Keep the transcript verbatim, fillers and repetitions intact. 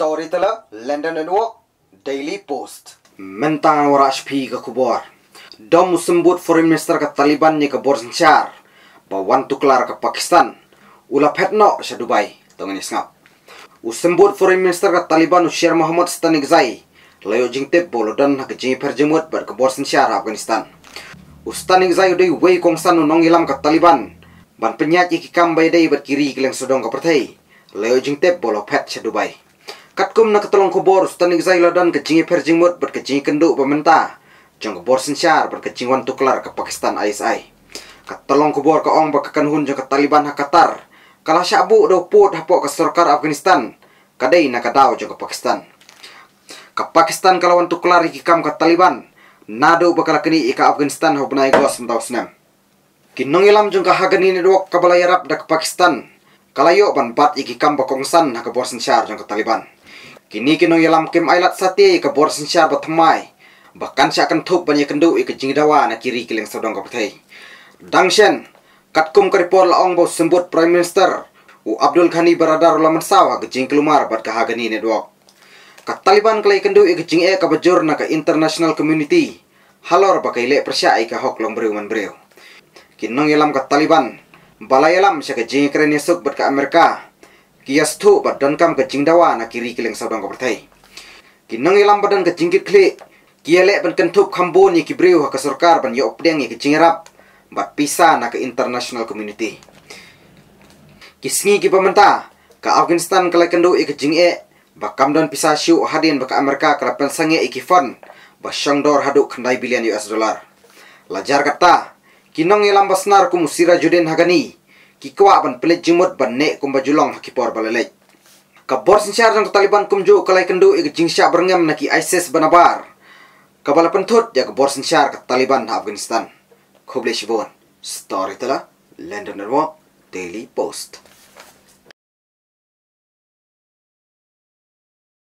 Storyteller, London Network, Daily Post. Mentang warash pi ke kubor. Dom sembut Foreign Minister ke Taliban ni ke Borsenchar. Bawan tuklar ke Pakistan. Ula petno sa Dubai. Tongan isngap. Usembut Foreign Minister ke Taliban Sher Mohammad Stanigzai. Layo jingtip bolodan ke jing perjemut ber ke Borsenchar Afghanistan. Ustanigzai udai wei kongsan unong ilam ke Taliban. Ban penyat ikikam baydai berkiri keleng sodong ke pertai. Layo jingtip bolo pet sa Dubai. Katkum na katolong kubor Stanigzai ladan ke jingi perjimut ber ke jingi kenduk pemerintah. Jong ke Borsenchar ber ke jingwan tuklar ke Pakistan I S I. Katolong kubor ke ong ber ke kanhun jong ke Taliban ha Qatar. Kalah syabu do put hapok ke sarkar Afghanistan. Kadai na kadaw jong ke Pakistan. Ke Pakistan kalawan tuklar ikikam ke Taliban. Nado bakal kini ika Afghanistan hubunai gos mentau senam. Kinong ilam jong ke hagani ni dok kabalayarap da ke Pakistan. Kalayo ban bat ikikam bakongsan ha ke Borsenchar jong ke Taliban. Kini kinong yalam kem ailat sate ke Borsenchar batmai. Bahkan siya akan thup banyak kendu ike jingdawa na kiri kileng sodong kapatai. Dangshen, katkum karipor laong bau sembut Prime Minister U Abdul Ghani Baradar ulaman sawa ke jing kelumar bat kahagani network. Kat Taliban kelai kendu ike jing e kabajur na ke international community. Halor bakai le persya ike hok long breu man breu. Kinong yalam kat Taliban, balai yalam siya ke jing keren yasuk bat ke Amerika. Kias tu badan kam ke jingdawa na kiri kileng saudang ke pertai. Kinang ilam badan ke jingkit klik. Kia lek ban kentup kambo ni kibriu ha ke sarkar ban yo opdeng ni ke jingrap. Bat pisa na ke international community. Kisngi ki pemerintah. Ke Afghanistan kelai kendu i ke jing e. Bakam don pisa syu hadin baka Amerika kala pensange i ki fund. Basyang dor haduk kendai bilion U S dollar. Lajar kata. Kinang ilam basnar ku musira judin hagani. Kikwa ban pelit jimut ban nek kumba julong hakipor balalek. Ka Borsenchar jang Taliban kumju kalai kendu ig jingsya berngem naki ISIS banabar. Kabala pentut ya ke Borsenchar ke Taliban Afghanistan. Khoble shibon. Storyteller, London Network, Daily Post.